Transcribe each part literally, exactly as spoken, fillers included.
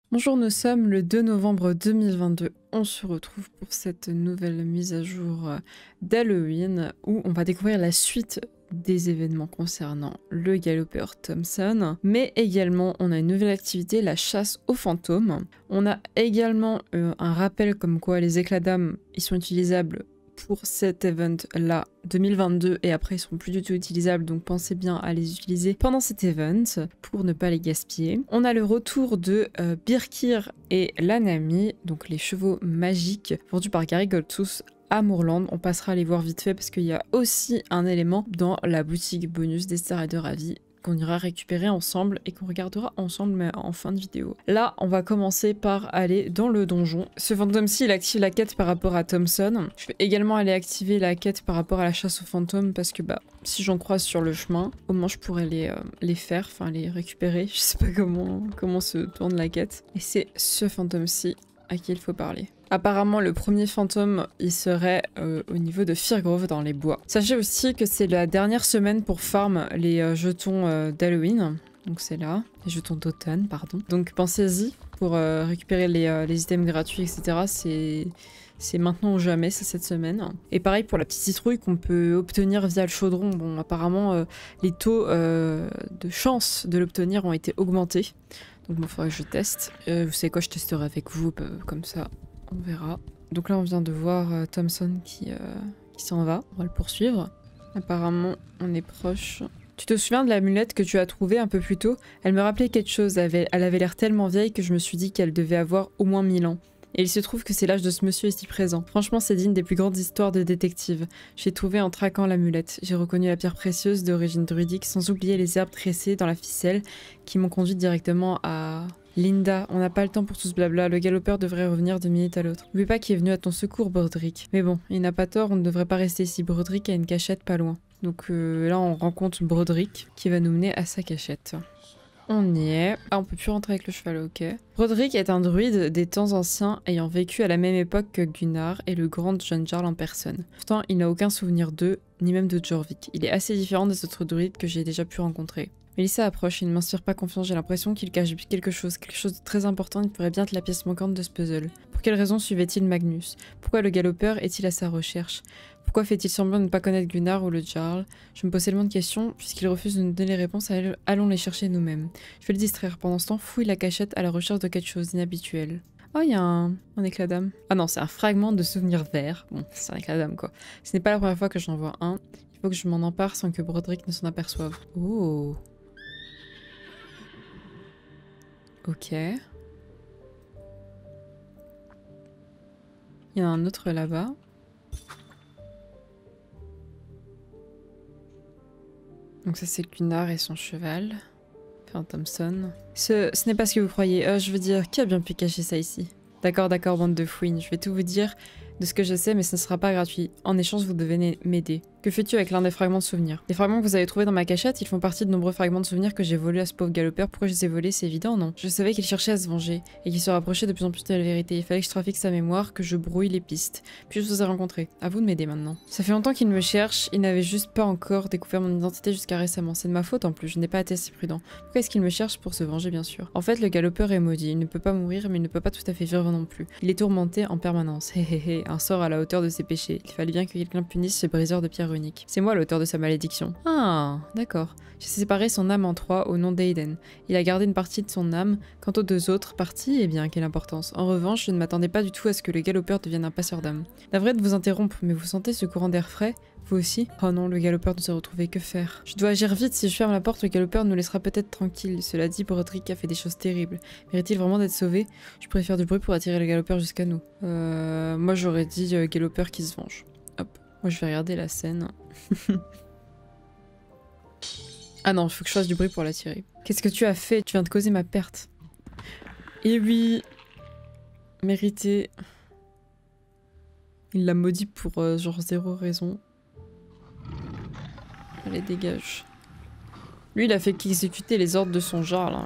Bonjour, nous sommes le deux novembre deux mille vingt-deux. On se retrouve pour cette nouvelle mise à jour d'Halloween où on va découvrir la suite des événements concernant le galopeur Thompson. Mais également, on a une nouvelle activité, la chasse aux fantômes. On a également euh, un rappel comme quoi les éclats d'âme, ils sont utilisables pour cet event-là deux mille vingt-deux et après ils seront plus du tout utilisables, donc pensez bien à les utiliser pendant cet event pour ne pas les gaspiller. On a le retour de euh, Birkir et Lanami, donc les chevaux magiques vendus par Gary Goldtooth à Moorland. On passera à les voir vite fait parce qu'il y a aussi un élément dans la boutique bonus des Stars et de Ravi qu'on ira récupérer ensemble et qu'on regardera ensemble mais en fin de vidéo. Là, on va commencer par aller dans le donjon. Ce fantôme-ci, il active la quête par rapport à Thompson. Je vais également aller activer la quête par rapport à la chasse aux fantômes parce que bah, si j'en croise sur le chemin, au moins je pourrais les, euh, les faire, enfin les récupérer. Je sais pas comment, comment se tourne la quête. Et c'est ce fantôme-ci à qui il faut parler. Apparemment, le premier fantôme, il serait euh, au niveau de Firgrove dans les bois. Sachez aussi que c'est la dernière semaine pour farm les euh, jetons euh, d'Halloween. Donc c'est là, les jetons d'automne, pardon. Donc pensez-y pour euh, récupérer les, euh, les items gratuits, et cetera. C'est... C'est maintenant ou jamais, c'est cette semaine. Et pareil pour la petite citrouille qu'on peut obtenir via le chaudron. Bon, apparemment, euh, les taux euh, de chance de l'obtenir ont été augmentés. Donc bon, il faudrait que je teste. Euh, vous savez quoi, je testerai avec vous, euh, comme ça, on verra. Donc là, on vient de voir euh, Thompson qui, euh, qui s'en va. On va le poursuivre. Apparemment, on est proche. Tu te souviens de l'amulette que tu as trouvée un peu plus tôt? Elle me rappelait quelque chose. Elle avait l'air tellement vieille que je me suis dit qu'elle devait avoir au moins mille ans. Et il se trouve que c'est l'âge de ce monsieur ici présent. Franchement, c'est digne des plus grandes histoires de détective. J'ai trouvé en traquant l'amulette. J'ai reconnu la pierre précieuse d'origine druidique, sans oublier les herbes tressées dans la ficelle qui m'ont conduit directement à... Linda, on n'a pas le temps pour tout ce blabla. Le galopeur devrait revenir de minute à l'autre. N'oublie pas qu'il est venu à ton secours, Broderick. Mais bon, il n'a pas tort, on ne devrait pas rester ici. Broderick a une cachette pas loin. Donc euh, là, on rencontre Broderick qui va nous mener à sa cachette. On y est. Ah, on peut plus rentrer avec le cheval, ok. Broderick est un druide des temps anciens ayant vécu à la même époque que Gunnar et le grand jeune Jarl en personne. Pourtant, il n'a aucun souvenir d'eux, ni même de Jorvik. Il est assez différent des autres druides que j'ai déjà pu rencontrer. Mélissa approche, il ne m'inspire pas confiance, j'ai l'impression qu'il cache quelque chose, quelque chose de très important, il pourrait bien être la pièce manquante de ce puzzle. Pour quelle raison suivait-il Magnus? Pourquoi le galopeur est-il à sa recherche? Pourquoi fait-il semblant de ne pas connaître Gunnar ou le Jarl? Je me pose tellement de questions, puisqu'il refuse de nous donner les réponses, allons les chercher nous-mêmes. Je vais le distraire, pendant ce temps, fouille la cachette à la recherche de quelque chose d'inhabituel. Oh, il y a un, un éclat d'âme. Ah non, c'est un fragment de souvenir vert. Bon, c'est un éclat d'âme quoi. Ce n'est pas la première fois que j'en vois un. Il faut que je m'en empare sans que Broderick ne s'en aperçoive. Oh. Ok. Il y en a un autre là-bas. Donc ça c'est Gunnar et son cheval. Enfin Thompson. Ce, ce n'est pas ce que vous croyez. Euh, je veux dire, qui a bien pu cacher ça ici? D'accord, d'accord, bande de fouines. Je vais tout vous dire de ce que je sais, mais ce ne sera pas gratuit. En échange, vous devez m'aider. Que fais-tu avec l'un des fragments de souvenirs? Les fragments que vous avez trouvés dans ma cachette, ils font partie de nombreux fragments de souvenirs que j'ai volés à ce pauvre galopeur. Pourquoi je les ai volés? C'est évident, non? Je savais qu'il cherchait à se venger, et qu'il se rapprochait de plus en plus de la vérité. Il fallait que je trafique sa mémoire, que je brouille les pistes. Puis je vous ai rencontré. À vous de m'aider maintenant. Ça fait longtemps qu'il me cherche, il n'avait juste pas encore découvert mon identité jusqu'à récemment. C'est de ma faute en plus, je n'ai pas été assez prudent. Pourquoi est-ce qu'il me cherche? Pour se venger, bien sûr. En fait, le galopeur est maudit. Il ne peut pas mourir, mais il ne peut pas tout à fait vivre non plus. Il est tourmenté en permanence. Hé hé hé, un sort à la hauteur de ses péchés. Il fallait bien que quelqu'un punisse ce briseur de pierre unique. C'est moi l'auteur de sa malédiction. Ah, d'accord. J'ai séparé son âme en trois au nom d'Aiden. Il a gardé une partie de son âme. Quant aux deux autres parties, eh bien, quelle importance. En revanche, je ne m'attendais pas du tout à ce que le galopeur devienne un passeur d'âme. Navré de vous interrompre, mais vous sentez ce courant d'air frais? Vous aussi? Oh non, le galopeur nous a retrouvés, que faire? Je dois agir vite, si je ferme la porte, le galopeur nous laissera peut-être tranquille. Cela dit, Broderick a fait des choses terribles. Mérite-t-il vraiment d'être sauvé? Je pourrais faire du bruit pour attirer le galopeur jusqu'à nous. Euh, moi j'aurais dit euh, galopeur qui se venge. Hop, moi je vais regarder la scène. Ah non, il faut que je fasse du bruit pour l'attirer. Qu'est-ce que tu as fait? Tu viens de causer ma perte. Et oui, mérité. Il l'a maudit pour euh, genre zéro raison. Allez, dégage. Lui, il a fait qu'exécuter les ordres de son jarl. Hein. Il a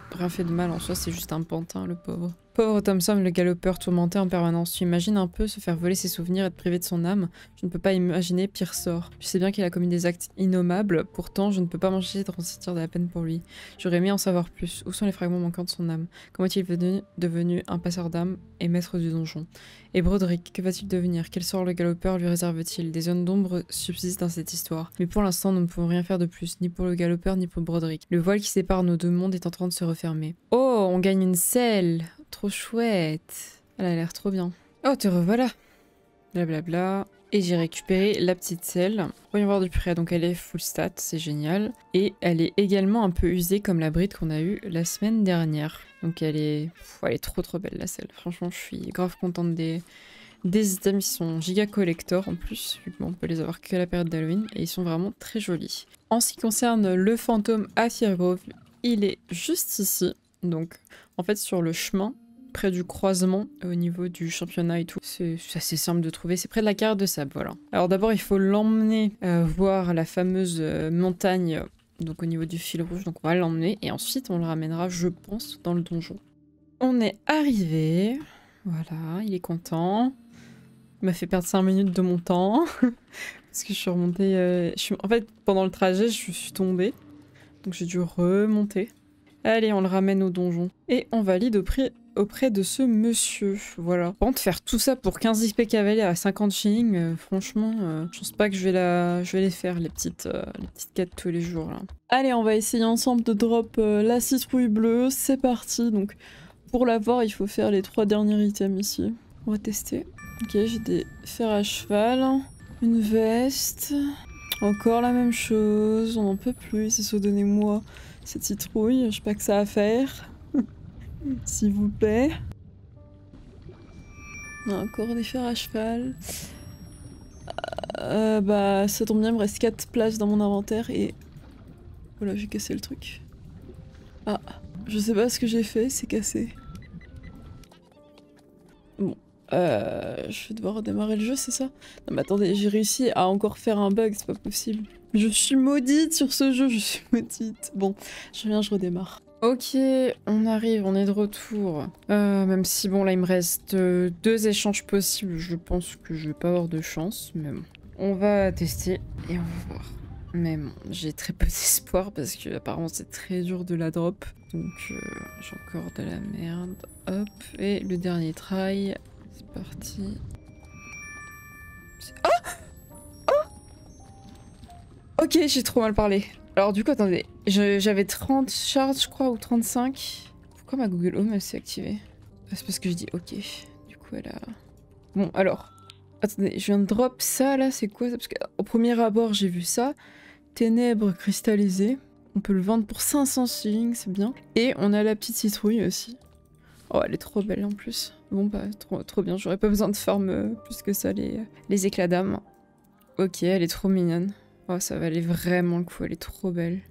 rien fait de mal en soi, c'est juste un pantin, le pauvre. Pauvre Thompson, le galopeur tourmenté en permanence. Tu imagines un peu se faire voler ses souvenirs et être privé de son âme? Je ne peux pas imaginer pire sort. Je sais bien qu'il a commis des actes innommables, pourtant je ne peux pas m'empêcher de ressentir de la peine pour lui. J'aurais aimé en savoir plus. Où sont les fragments manquants de son âme? Comment est-il devenu, devenu un passeur d'âme et maître du donjon? Et Broderick, que va-t-il devenir? Quel sort le galopeur lui réserve-t-il? Des zones d'ombre subsistent dans cette histoire. Mais pour l'instant, nous ne pouvons rien faire de plus, ni pour le galopeur, ni pour Broderick. Le voile qui sépare nos deux mondes est en train de se refermer. Oh, on gagne une selle! Trop chouette. Elle a l'air trop bien. Oh, te revoilà. Blablabla. Et j'ai récupéré la petite selle. Voyons voir du près. Donc elle est full stat, c'est génial. Et elle est également un peu usée comme la bride qu'on a eue la semaine dernière. Donc elle est... Pff, elle est trop trop belle la selle. Franchement, je suis grave contente des... des items. Ils sont giga collector en plus. Vu qu'on peut les avoir que à la période d'Halloween. Et ils sont vraiment très jolis. En ce qui concerne le fantôme à Firgrove, il est juste ici. Donc en fait sur le chemin, près du croisement, au niveau du championnat et tout, c'est assez simple de trouver, c'est près de la carrière de sable, voilà. Alors d'abord il faut l'emmener euh, voir la fameuse euh, montagne, donc au niveau du fil rouge, donc on va l'emmener, et ensuite on le ramènera, je pense, dans le donjon. On est arrivé, voilà, il est content, il m'a fait perdre cinq minutes de mon temps, parce que je suis remontée, euh, je suis... en fait pendant le trajet je suis tombée, donc j'ai dû remonter. Allez, on le ramène au donjon. Et on valide auprès, auprès de ce monsieur. Voilà. Par contre, faire tout ça pour quinze X P cavalier à cinquante shillings, euh, franchement, euh, je pense pas que je vais, la... je vais les faire, les petites, euh, les petites quêtes tous les jours. Là. Allez, on va essayer ensemble de drop euh, la citrouille bleue. C'est parti. Donc, pour l'avoir, il faut faire les trois derniers items ici. On va tester. Ok, j'ai des fers à cheval. Une veste. Encore la même chose. On n'en peut plus. C'est soit donnez-moi cette citrouille, je sais pas que ça a à faire. S'il vous plaît. Encore des fers à cheval. Euh, bah ça tombe bien, il me reste quatre places dans mon inventaire et... Voilà, j'ai cassé le truc. Ah, je sais pas ce que j'ai fait, c'est cassé. Bon. Euh, je vais devoir redémarrer le jeu, c'est ça? Non mais attendez, j'ai réussi à encore faire un bug, c'est pas possible. Je suis maudite sur ce jeu, je suis maudite. Bon, je reviens, je redémarre. Ok, on arrive, on est de retour. Euh, même si bon là il me reste euh, deux échanges possibles, je pense que je vais pas avoir de chance, mais bon. On va tester et on va voir. Mais bon, j'ai très peu d'espoir parce que apparemment c'est très dur de la drop. Donc euh, j'ai encore de la merde. Hop, et le dernier try. C'est parti. Oh! Oh! Ok, j'ai trop mal parlé. Alors du coup, attendez. J'avais trente charges, je crois, ou trente-cinq. Pourquoi ma Google Home, elle s'est activée? C'est parce que je dis ok. Du coup, elle a... Bon, alors. Attendez, je viens de drop ça, là, c'est quoi ça? Parce qu'au premier abord, j'ai vu ça. Ténèbres cristallisées. On peut le vendre pour cinq cents shillings, c'est bien. Et on a la petite citrouille aussi. Oh, elle est trop belle en plus. Bon, bah, trop, trop bien. J'aurais pas besoin de farm euh, plus que ça, les, les éclats d'âme. Ok, elle est trop mignonne. Oh, ça valait vraiment le coup. Elle est trop belle.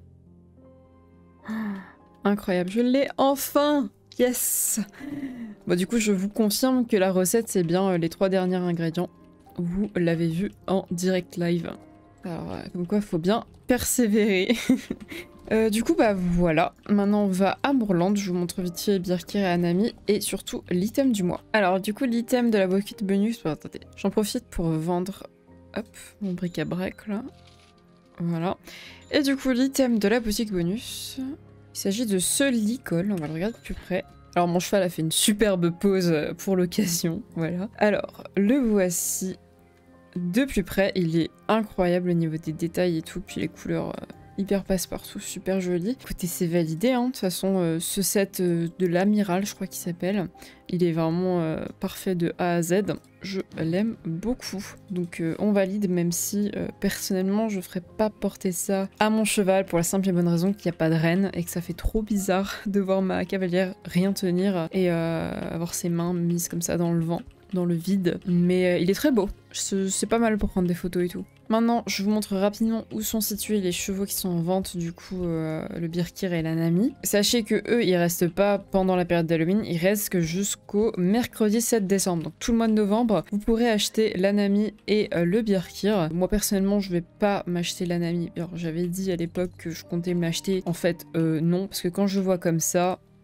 Oh, incroyable. Je l'ai enfin! Yes! Bon, du coup, je vous confirme que la recette, c'est bien euh, les trois derniers ingrédients. Vous l'avez vu en direct live. Alors, euh, comme quoi, faut bien persévérer. Euh, du coup, bah voilà. Maintenant, on va à Moorland. Je vous montre vite fait Birkir et Anami et surtout l'item du mois. Alors, du coup, l'item de la bouquette bonus. Bah, attendez, j'en profite pour vendre hop, mon bric-à-brac là. Voilà. Et du coup, l'item de la boutique bonus. Il s'agit de ce licol. On va le regarder de plus près. Alors, mon cheval a fait une superbe pause pour l'occasion. Voilà. Alors, le voici de plus près. Il est incroyable au niveau des détails et tout. Puis les couleurs. Euh, Hyper passe-partout, super joli. Écoutez, c'est validé, hein. De toute façon, euh, ce set euh, de l'amiral, je crois qu'il s'appelle, il est vraiment euh, parfait de A à Z. Je l'aime beaucoup. Donc euh, on valide, même si euh, personnellement, je ferais pas porter ça à mon cheval pour la simple et bonne raison qu'il n'y a pas de reine et que ça fait trop bizarre de voir ma cavalière rien tenir et euh, avoir ses mains mises comme ça dans le vent, dans le vide. Mais euh, il est très beau. C'est pas mal pour prendre des photos et tout. Maintenant, je vous montre rapidement où sont situés les chevaux qui sont en vente, du coup, euh, le Birkir et l'Anami. Sachez que eux, ils restent pas pendant la période d'Halloween, ils restent que jusqu'au mercredi sept décembre. Donc tout le mois de novembre, vous pourrez acheter l'Anami et euh, le Birkir. Moi, personnellement, je vais pas m'acheter l'Anami. Alors, j'avais dit à l'époque que je comptais m'acheter. En fait, euh, non, parce que quand je vois comme ça,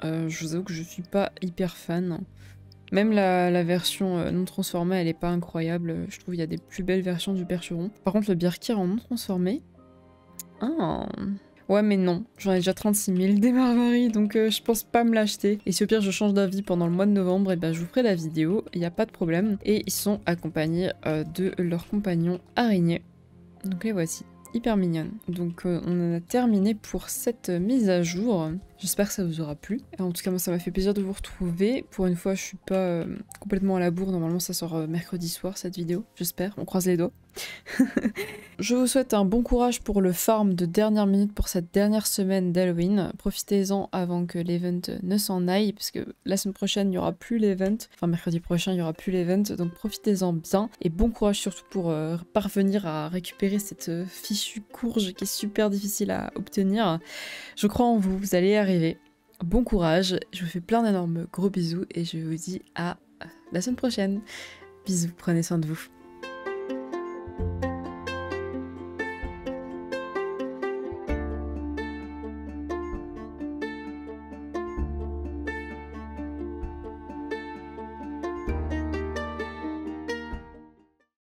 Euh, je vous avoue que je suis pas hyper fan. Même la, la version euh, non transformée, elle est pas incroyable. Je trouve qu'il y a des plus belles versions du Percheron. Par contre, le Birkir en non transformé... Ah... Ouais mais non, j'en ai déjà trente-six mille des Barbaries, donc euh, je pense pas me l'acheter. Et si au pire je change d'avis pendant le mois de novembre, et ben je vous ferai la vidéo, il n'y a pas de problème. Et ils sont accompagnés euh, de leur compagnon araignée. Donc les voici, hyper mignonnes. Donc euh, on en a terminé pour cette mise à jour. J'espère que ça vous aura plu. En tout cas moi ça m'a fait plaisir de vous retrouver. Pour une fois je suis pas euh, complètement à la bourre, normalement ça sort euh, mercredi soir cette vidéo, j'espère, on croise les doigts. Je vous souhaite un bon courage pour le farm de dernière minute pour cette dernière semaine d'Halloween. Profitez-en avant que l'event ne s'en aille, parce que la semaine prochaine il n'y aura plus l'event. Enfin mercredi prochain il n'y aura plus l'event, donc profitez-en bien. Et bon courage surtout pour euh, parvenir à récupérer cette euh, fichue courge qui est super difficile à obtenir. Je crois en vous, vous allez y arriver. Bon courage, je vous fais plein d'énormes gros bisous et je vous dis à la semaine prochaine. Bisous, prenez soin de vous.